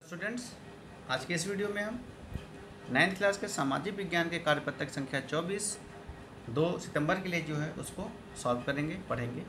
Students, आज के इस वीडियो में हम 9th क्लास के सामाजिक विज्ञान के कार्यपत्रक संख्या 24 2 सितंबर के लिए जो है उसको सॉल्व करेंगे, पढ़ेंगे।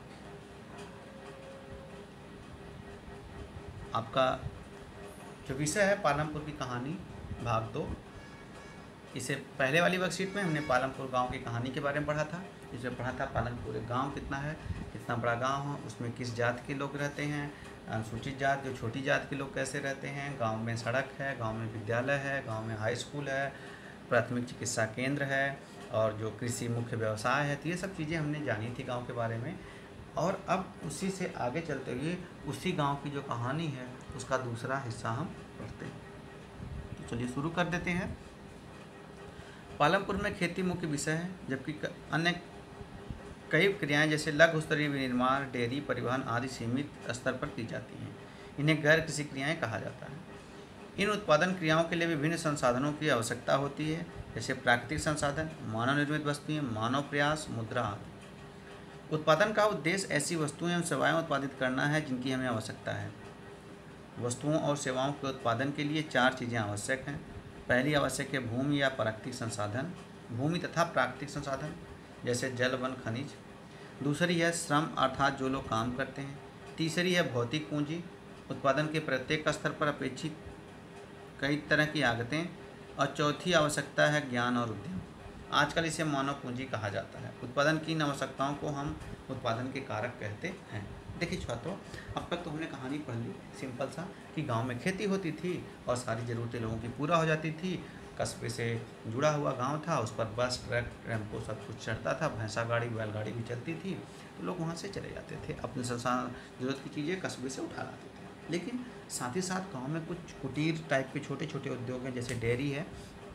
आपका जो विषय है पालमपुर की कहानी भाग 2। इसे पहले वाली वर्कशीट में हमने पालमपुर गांव की कहानी के बारे में पढ़ा था। इसमें पढ़ा था पालमपुर एक गाँव कितना है, कितना बड़ा गाँव है, उसमें किस जात के लोग रहते हैं, अनुसूचित जात जो छोटी जात के लोग कैसे रहते हैं, गांव में सड़क है, गांव में विद्यालय है, गांव में हाई स्कूल है, प्राथमिक चिकित्सा केंद्र है और जो कृषि मुख्य व्यवसाय है। तो ये सब चीज़ें हमने जानी थी गांव के बारे में। और अब उसी से आगे चलते हुए उसी गांव की जो कहानी है उसका दूसरा हिस्सा हम पढ़ते हैं। तो चलिए शुरू कर देते हैं। पालमपुर में खेती मुख्य विषय है, जबकि अन्य कई क्रियाएं जैसे लघु स्तरीय विनिर्माण, डेयरी, परिवहन आदि सीमित स्तर पर की जाती हैं। इन्हें गैर कृषि क्रियाएं कहा जाता है। इन उत्पादन क्रियाओं के लिए विभिन्न संसाधनों की आवश्यकता होती है, जैसे प्राकृतिक संसाधन, मानव निर्मित वस्तुएं, मानव प्रयास, मुद्रा आदि। उत्पादन का उद्देश्य ऐसी वस्तुएं एवं सेवाएं उत्पादित करना है जिनकी हमें आवश्यकता है। वस्तुओं और सेवाओं के उत्पादन के लिए 4 चीज़ें आवश्यक हैं। पहली आवश्यक है भूमि या प्राकृतिक संसाधन, भूमि तथा प्राकृतिक संसाधन जैसे जल, वन, खनिज। दूसरी है श्रम अर्थात जो लोग काम करते हैं। तीसरी है भौतिक पूंजी, उत्पादन के प्रत्येक स्तर पर अपेक्षित कई तरह की आगतें। और चौथी आवश्यकता है ज्ञान और उद्यम। आजकल इसे मानव पूंजी कहा जाता है। उत्पादन की इन आवश्यकताओं को हम उत्पादन के कारक कहते हैं। देखिए छात्रों, अब तक तो हमने कहानी पढ़ ली सिंपल सा कि गांव में खेती होती थी और सारी ज़रूरतें लोगों की पूरा हो जाती थी। कस्बे से जुड़ा हुआ गांव था, उस पर बस, ट्रक, टेम्पो सब कुछ चलता था, भैंसा गाड़ी, बैलगाड़ी भी चलती थी। तो लोग वहाँ से चले जाते थे, अपने संसार ज़रूरत की चीज़ें कस्बे से उठा लाते थे। लेकिन साथ ही साथ गांव में कुछ कुटीर टाइप के छोटे छोटे उद्योग हैं, जैसे डेयरी है,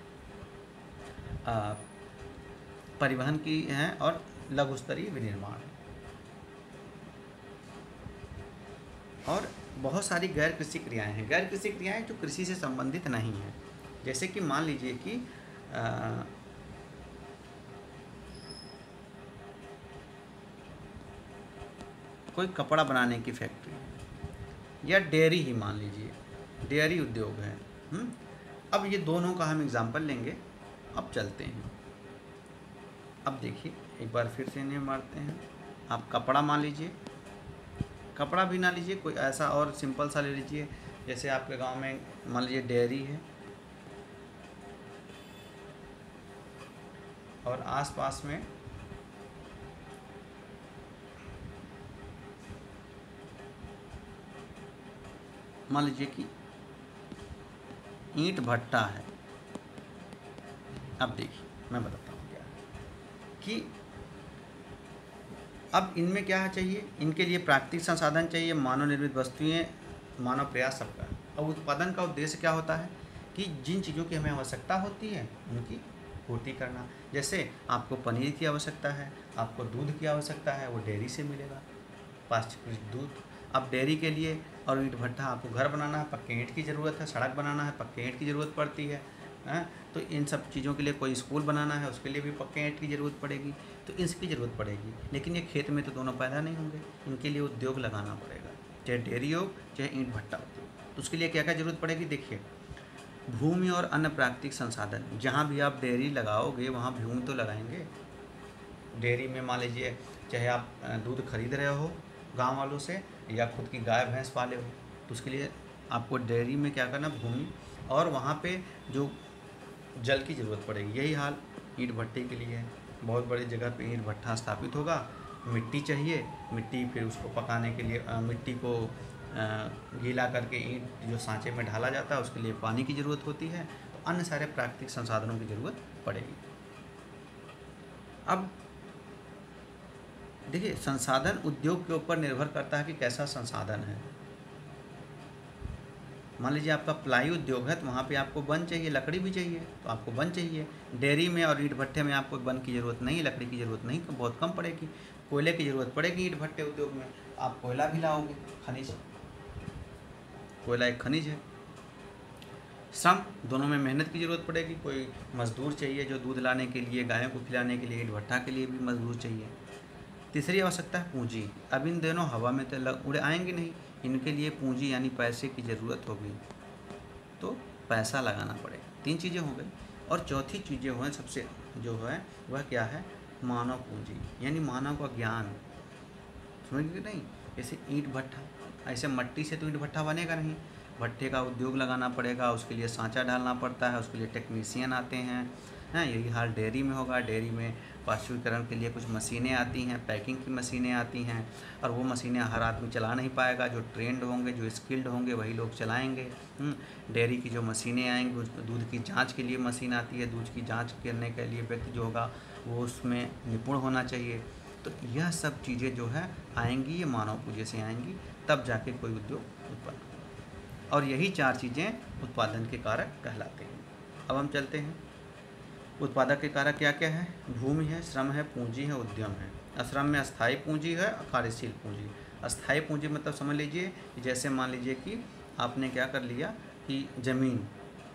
परिवहन की हैं और लघु स्तरीय विनिर्माण है। और बहुत सारी गैर कृषि क्रियाएं हैं। गैर कृषि क्रियाएं जो कृषि से संबंधित नहीं हैं, जैसे कि मान लीजिए कि कोई कपड़ा बनाने की फैक्ट्री है या डेयरी ही मान लीजिए, डेयरी उद्योग है। अब ये दोनों का हम एग्जाम्पल लेंगे। अब चलते हैं। अब देखिए एक बार फिर से इन्हें मारते हैं। आप कपड़ा मान लीजिए, कपड़ा भी ना लीजिए, कोई ऐसा और सिंपल सा ले लीजिए। जैसे आपके गांव में मान लीजिए डेयरी है और आसपास में मान लीजिए कि ईंट भट्टा है। अब देखिए मैं बताता हूँ क्या है कि अब इनमें क्या चाहिए, इनके लिए प्राकृतिक संसाधन चाहिए, मानव निर्मित वस्तुएं, मानव प्रयास सबका। और उत्पादन का उद्देश्य क्या होता है कि जिन चीज़ों की हमें आवश्यकता होती है उनकी पूर्ति करना। जैसे आपको पनीर की आवश्यकता है, आपको दूध की आवश्यकता है, वो डेयरी से मिलेगा, पाश्चुकृत दूध। अब डेयरी के लिए और ईंट भट्टा, आपको घर बनाना है, पक्के ईंट की ज़रूरत है, सड़क बनाना है, पक्के ईंट की ज़रूरत पड़ती है। तो इन सब चीज़ों के लिए कोई स्कूल बनाना है, उसके लिए भी पक्के ईंट की ज़रूरत पड़ेगी, तो इसकी ज़रूरत पड़ेगी। लेकिन ये खेत में तो दोनों पैदा नहीं होंगे, इनके लिए उद्योग लगाना पड़ेगा, चाहे डेयरी हो चाहे ईंट भट्टा उद्योग। तो उसके लिए क्या क्या ज़रूरत पड़ेगी, देखिए भूमि और अन्य प्राकृतिक संसाधन। जहाँ भी आप डेयरी लगाओगे वहाँ भूमि तो लगाएंगे। डेयरी में मान लीजिए चाहे आप दूध खरीद रहे हो गांव वालों से या खुद की गाय भैंस पाले हो, तो उसके लिए आपको डेयरी में क्या करना, भूमि और वहाँ पे जो जल की ज़रूरत पड़ेगी। यही हाल ईंट भट्टे के लिए है। बहुत बड़ी जगह पे ईंट भट्टा स्थापित होगा, मिट्टी चाहिए, मिट्टी फिर उसको पकाने के लिए मिट्टी को गीला करके ईंट जो सांचे में ढाला जाता है उसके लिए पानी की ज़रूरत होती है। तो अन्य सारे प्राकृतिक संसाधनों की ज़रूरत पड़ेगी। अब देखिए संसाधन उद्योग के ऊपर निर्भर करता है कि कैसा संसाधन है। मान लीजिए आपका प्लाई उद्योग है तो वहाँ पे आपको वन चाहिए, लकड़ी भी चाहिए, तो आपको वन चाहिए। डेयरी में और ईंट भट्टे में आपको वन की ज़रूरत नहीं, लकड़ी की ज़रूरत नहीं, तो बहुत कम पड़ेगी। कोयले की ज़रूरत पड़ेगी ईंट भट्टे उद्योग में, आप कोयला भी लाओगे, खनिज, कोयला एक खनिज है। श्रम, दोनों में मेहनत की ज़रूरत पड़ेगी। कोई मजदूर चाहिए जो दूध लाने के लिए, गायों को खिलाने के लिए, ईंट भट्टा के लिए भी मजदूर चाहिए। तीसरी आवश्यकता है पूंजी। अब इन दोनों हवा में तो उड़े आएंगे नहीं, इनके लिए पूंजी यानी पैसे की ज़रूरत होगी। पैसा लगाना पड़ेगा। 3 चीज़ें हो गई। और चौथी चीज़ें हुए सबसे जो है वह क्या है, मानव पूंजी, यानी मानव का ज्ञान। समझ गए नहीं? जैसे ईंट भट्ठा, ऐसे मट्टी से तो ईंट भट्ठा बनेगा नहीं, भट्ठे का उद्योग लगाना पड़ेगा, उसके लिए सांचा डालना पड़ता है, उसके लिए टेक्नीशियन आते हैं। यही हाल डेयरी में होगा। डेयरी में पाश्चुरीकरण के लिए कुछ मशीनें आती हैं, पैकिंग की मशीनें आती हैं, और वो मशीनें हर आदमी चला नहीं पाएगा। जो ट्रेंड होंगे, जो स्किल्ड होंगे, वही लोग चलाएंगे। डेयरी की जो मशीनें आएंगी, उस दूध की जांच के लिए मशीन आती है, दूध की जांच करने के लिए व्यक्ति जो होगा वो उसमें निपुण होना चाहिए। तो यह सब चीज़ें जो है आएंगी, ये मानव पूंजी से आएंगी, तब जाके कोई उद्योग उत्पन्न होगा। और यही 4 चीज़ें उत्पादन के कारक कहलाते हैं। अब हम चलते हैं, उत्पादक के कारक क्या क्या है। भूमि है, श्रम है, पूंजी है, उद्यम है। श्रम में अस्थायी पूंजी है और कार्यशील पूंजी। अस्थायी पूंजी मतलब समझ लीजिए कि जैसे मान लीजिए कि आपने क्या कर लिया कि ज़मीन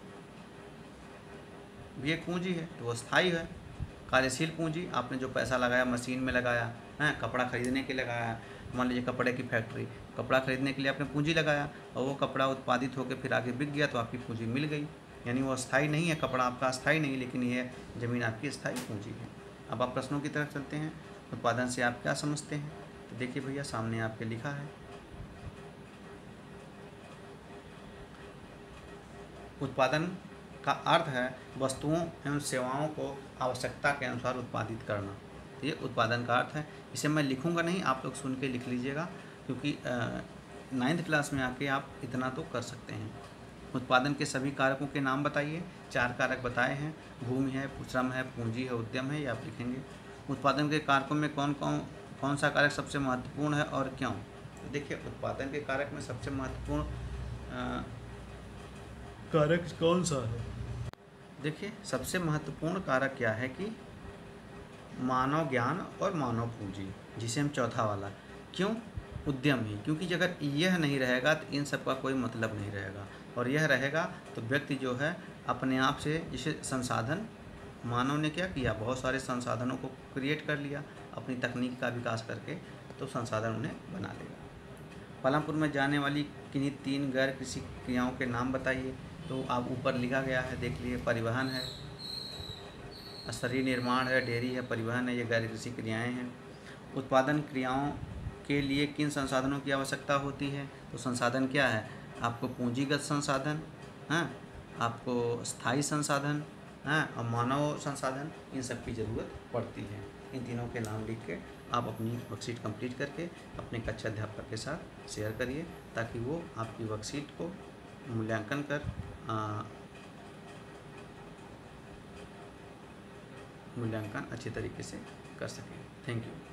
भी एक पूंजी है, तो वो स्थायी है। कार्यशील पूंजी, आपने जो पैसा लगाया, मशीन में लगाया है, कपड़ा खरीदने के लिए लगाया, मान लीजिए कपड़े की फैक्ट्री, कपड़ा खरीदने के लिए आपने पूंजी लगाया, और वो कपड़ा उत्पादित होकर फिर आगे बिक गया, तो आपकी पूंजी मिल गई। यानी वो अस्थायी नहीं है, कपड़ा आपका अस्थायी नहीं, लेकिन ये ज़मीन आपकी स्थायी पूंजी है। अब आप प्रश्नों की तरफ चलते हैं। उत्पादन से आप क्या समझते हैं? तो देखिए भैया, सामने आपके लिखा है, उत्पादन का अर्थ है वस्तुओं एवं सेवाओं को आवश्यकता के अनुसार उत्पादित करना। ये उत्पादन का अर्थ है। इसे मैं लिखूंगा नहीं, आप लोग सुन के लिख लीजिएगा, क्योंकि 9th क्लास में आके आप इतना तो कर सकते हैं। उत्पादन के सभी कारकों के नाम बताइए। 4 कारक बताए हैं, भूमि है, श्रम है, पूंजी है, उद्यम है, ये आप लिखेंगे। उत्पादन के कारकों में कौन सा कारक सबसे महत्वपूर्ण है और क्यों? तो देखिए, उत्पादन के कारक में सबसे महत्वपूर्ण कारक कौन सा है? देखिए, सबसे महत्वपूर्ण कारक क्या है कि मानव ज्ञान और मानव पूंजी, जिसे हम चौथा वाला, क्यों? उद्यम ही, क्योंकि अगर यह नहीं रहेगा तो इन सब का कोई मतलब नहीं रहेगा, और यह रहेगा तो व्यक्ति जो है अपने आप से, जैसे संसाधन, मानव ने क्या किया, बहुत सारे संसाधनों को क्रिएट कर लिया अपनी तकनीक का विकास करके, तो संसाधन उन्हें बना लेगा। पालमपुर में जाने वाली किन्हीं 3 गैर कृषि क्रियाओं के नाम बताइए। तो आप ऊपर लिखा गया है, देख लिए, परिवहन है, शरीर निर्माण है, डेयरी है, परिवहन है, ये गैर कृषि क्रियाएँ हैं। उत्पादन क्रियाओं के लिए किन संसाधनों की आवश्यकता होती है? तो संसाधन क्या है, आपको पूंजीगत संसाधन, हाँ, आपको स्थायी संसाधन, हाँ, और मानव संसाधन, इन सब की ज़रूरत पड़ती है। इन तीनों के नाम लिख के आप अपनी वर्कशीट कंप्लीट करके अपने कक्षा अध्यापक के साथ शेयर करिए, ताकि वो आपकी वर्कशीट को मूल्यांकन कर मूल्यांकन अच्छे तरीके से कर सकें। Thank you.